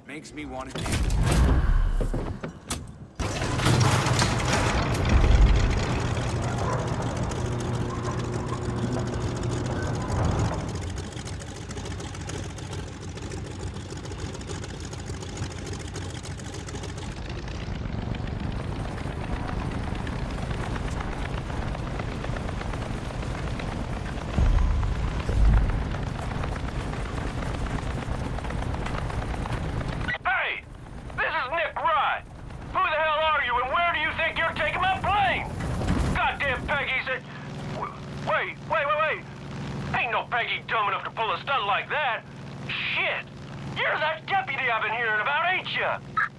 Makes me want to dance. Ain't no Peggy dumb enough to pull a stunt like that. Shit! You're that deputy I've been hearing about, ain't you?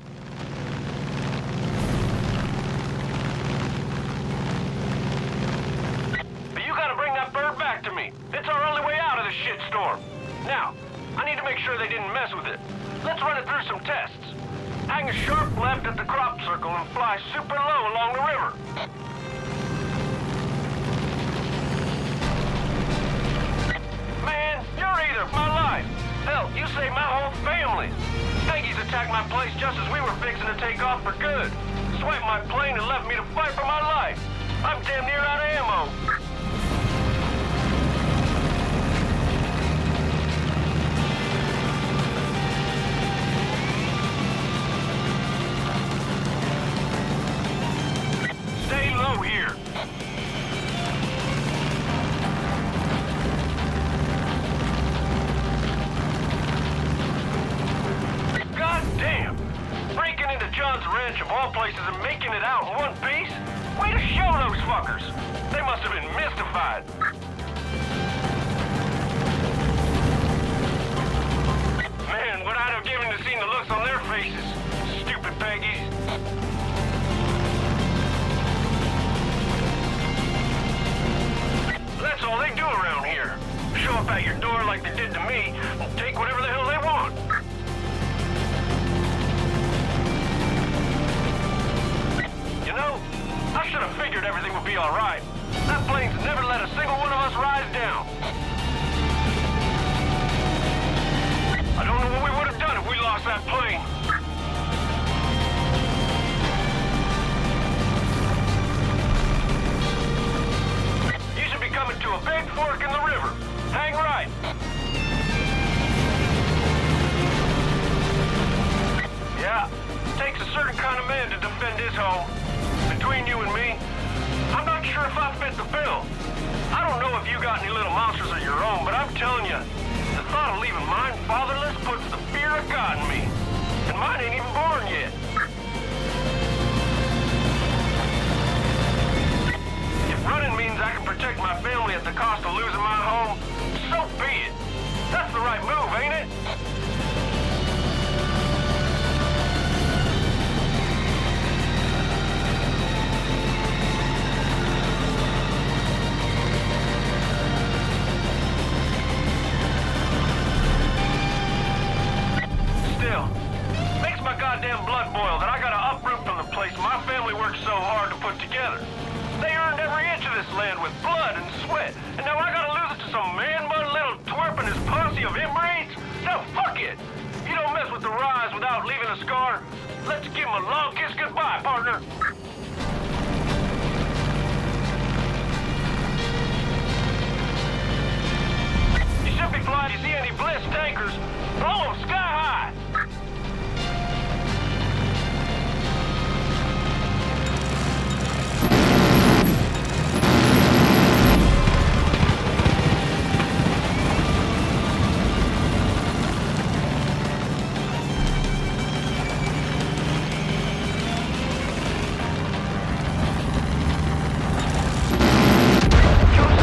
But you gotta bring that bird back to me. It's our only way out of this shitstorm. Now, I need to make sure they didn't mess with it. Let's run it through some tests. Hang a sharp left at the crop circle and fly super low along the river. Man, you're either my life. Hell, you saved my whole family. Peggy's attacked my place just as we were fixing to take off for good. Swiped my plane and left me to fight for my life. I'm damn near out of ammo. Stay low here. John's Ranch of all places and making it out in one piece? Way to show those fuckers! They must have been mystified. Man, what I'd have given to see the looks on their faces. Stupid Peggies. That's all they do around here. Show up at your door like they did to me and take whatever the hell they want. You know, I should have figured everything would be all right. That plane's never let a single one of us rise down. I don't know what we would have done if we lost that plane. You should be coming to a big fork in the river. Hang right. Yeah, takes a certain kind of man to defend his home. Between you and me, I'm not sure if I fit the bill. I don't know if you got any little monsters of your own, but I'm telling you, the thought of leaving mine fatherless puts the fear of God in me. And mine ain't even born yet. If running means I can protect my family at the cost of losing my home, so be it. That's the right move, ain't it? Goddamn blood boil that I gotta uproot from the place my family worked so hard to put together. They earned every inch of this land with blood and sweat, and now I gotta lose it to some man-bun little twerp and his posse of inbreeds? No, fuck it! You don't mess with the rise without leaving a scar. Let's give him a long kiss goodbye, partner. You should be flying. You see any Bliss tankers? Blow them sky high!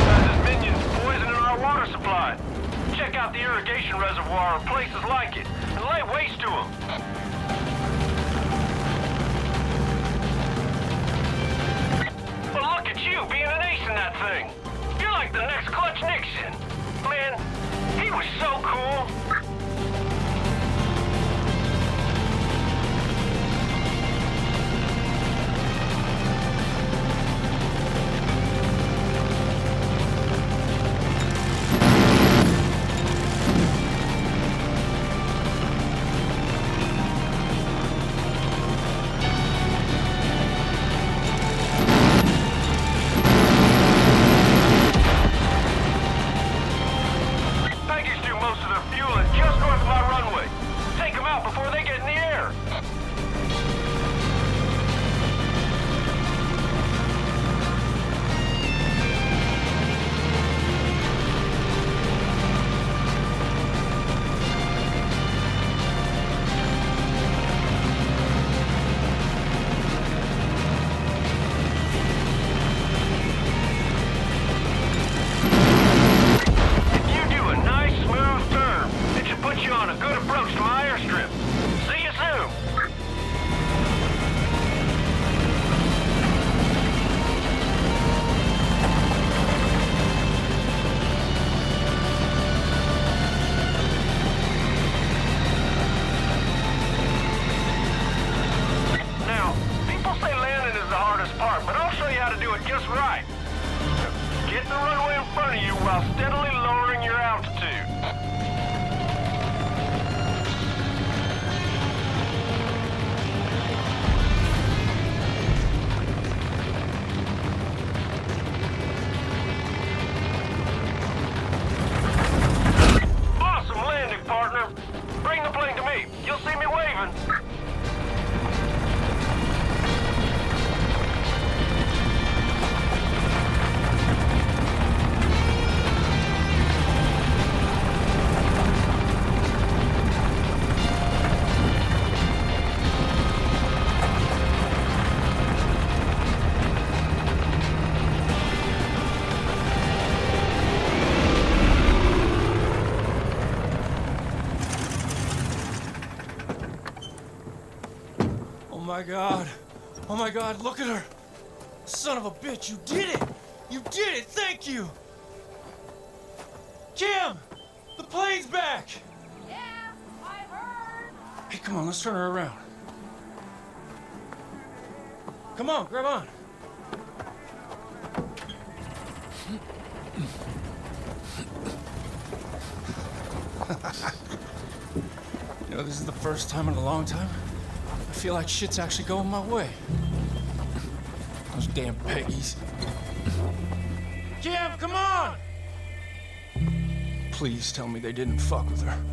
Check out the irrigation reservoir or places like it. the runway in front of you while steadily lowering your altitude. Awesome landing, partner. Bring the plane to me. You'll see me waving. Oh my God, look at her! Son of a bitch, you did it! You did it, thank you! Kim! The plane's back! Yeah, I heard. Hey, come on, let's turn her around. Come on, grab on. You know, this is the first time in a long time I feel like shit's actually going my way. Those damn Peggies. Kim, come on! Please tell me they didn't fuck with her.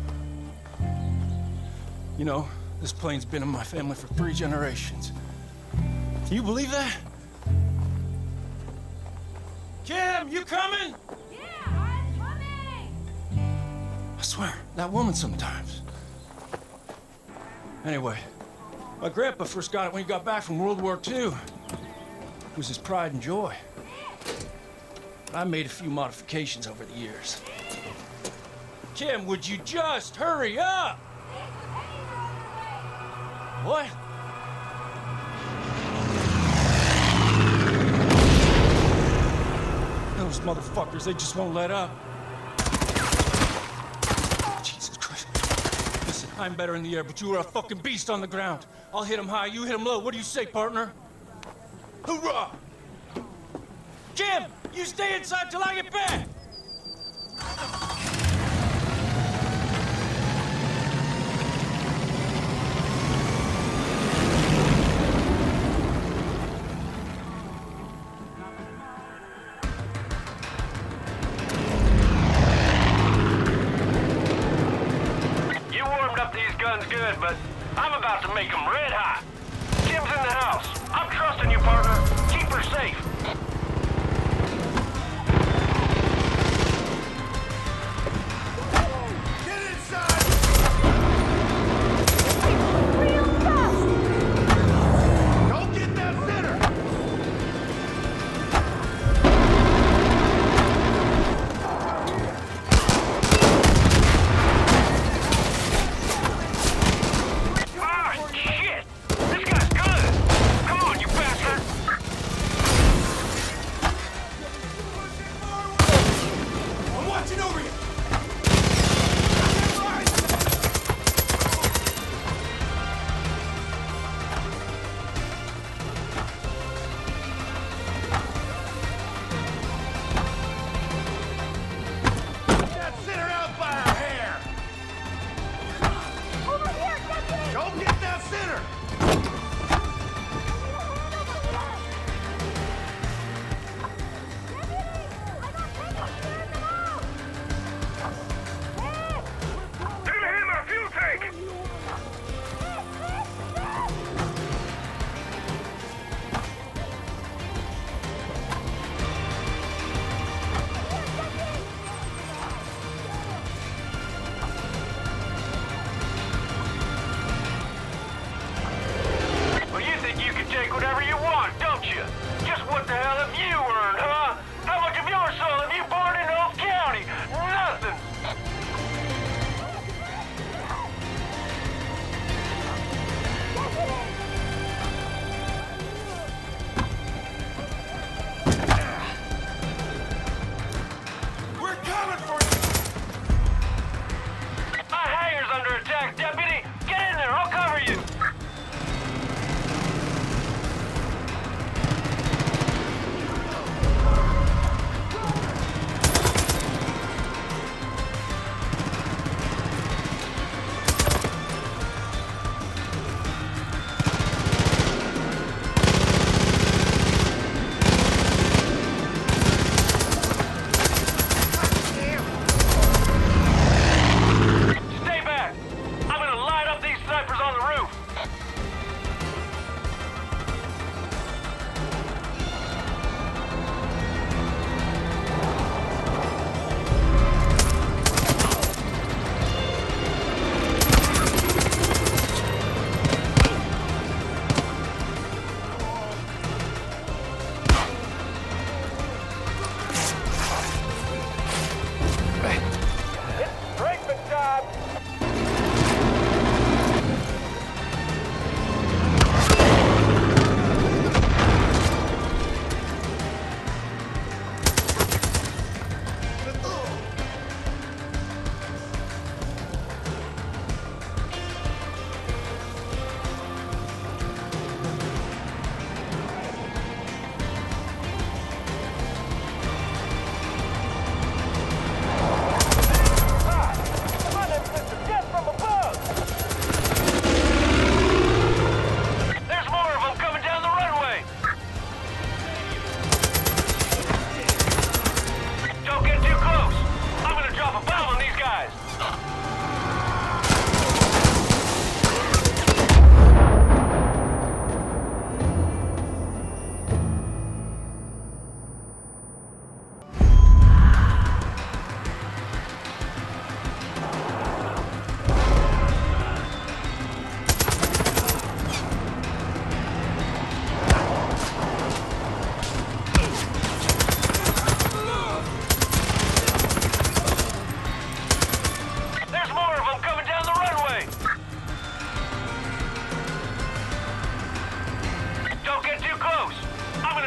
You know, this plane's been in my family for 3 generations. Can you believe that? Kim, you coming? Yeah, I'm coming. I swear, that woman sometimes. Anyway, my grandpa first got it when he got back from World War II. It was his pride and joy. I made a few modifications over the years. Kim, would you just hurry up? What? Those motherfuckers, they just won't let up. Jesus Christ. Listen, I'm better in the air, but you are a fucking beast on the ground. I'll hit him high, you hit him low. What do you say, partner? Hoorah! Jim, you stay inside till I get back! You warmed up these guns good, but I'm about to make them red hot. Kim's in the house. I'm trusting you, partner. Keep her safe.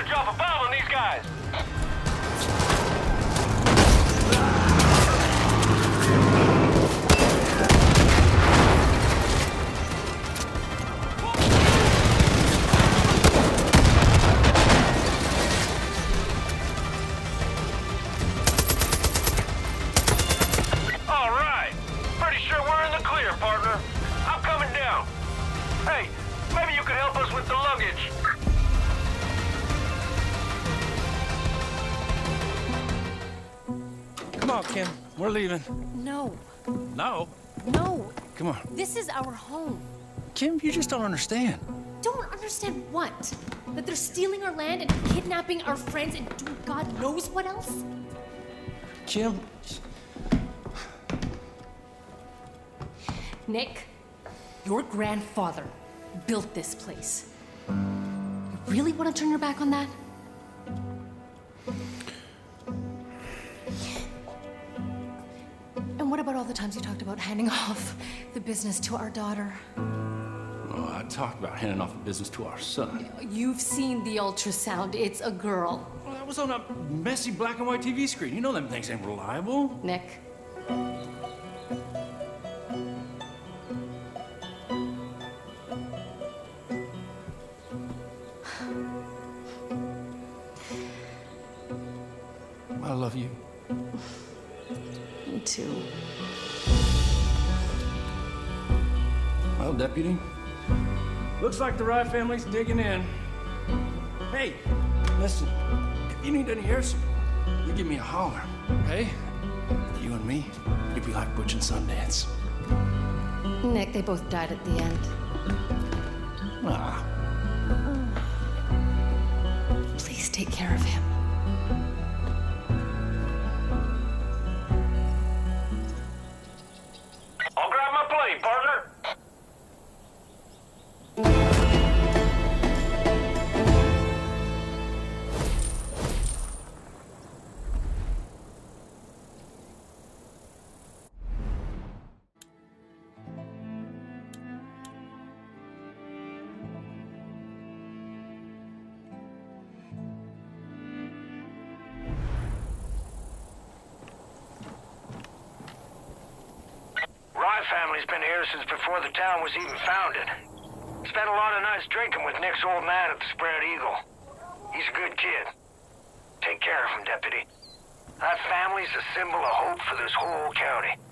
to drop a bomb on these guys. All right. Pretty sure we're in the clear, partner. I'm coming down. Hey, maybe you could help us with the luggage. Come on, Kim. We're leaving. No, No. no. Come on. This is our home. Kim, you just don't understand. Don't understand what? That they're stealing our land and kidnapping our friends and doing God knows what else? Kim. Nick, your grandfather built this place. You really want to turn your back on that? And what about all the times you talked about handing off the business to our daughter? Oh, I talked about handing off the business to our son. You've seen the ultrasound. It's a girl. Well, that was on a messy black and white TV screen. You know them things ain't reliable. Nick. I love you. Me too. Well, Deputy, looks like the Rye family's digging in. Hey, listen, if you need any air support, you give me a holler, okay? You and me, we'd be like Butch and Sundance. Nick, they both died at the end. Ah, Please take care of him. I'll grab my plane, partner. Rye family's been here since before the town was even founded. Spent a lot of nights drinking with Nick's old man at the Spread Eagle. He's a good kid. Take care of him, Deputy. That family's a symbol of hope for this whole county.